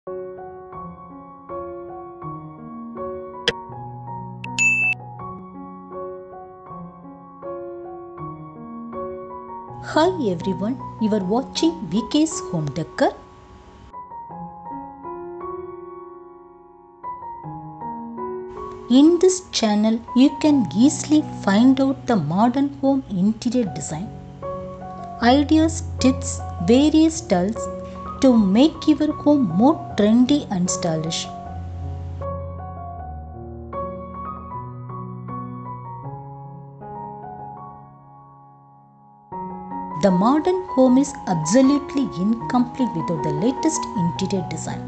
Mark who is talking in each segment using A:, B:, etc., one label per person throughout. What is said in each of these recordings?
A: Hi everyone, you are watching VK's Home Decor. In this channel, you can easily find out the modern home interior design, ideas, tips, various styles to make your home more trendy and stylish. The modern home is absolutely incomplete without the latest interior design.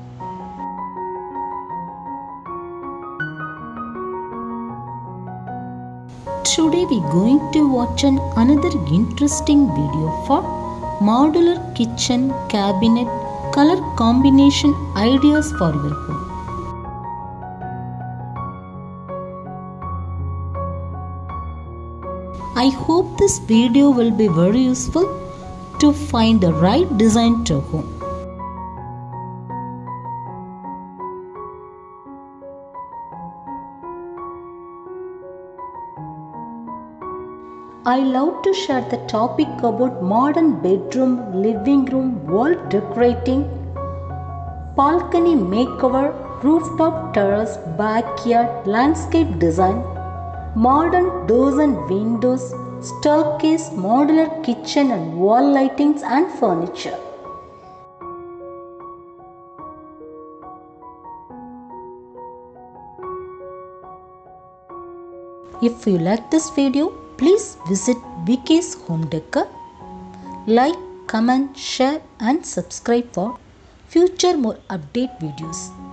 A: Today we are going to watch another interesting video for modular kitchen cabinet color combination ideas for your home. I hope this video will be very useful to find the right design to home. I love to share the topic about modern bedroom, living room, wall decorating, balcony makeover, rooftop terrace, backyard landscape design, modern doors and windows, staircase, modular kitchen and wall lightings and furniture. If you like this video, please visit VK's Home Decor. Like, comment, share and subscribe for future more update videos.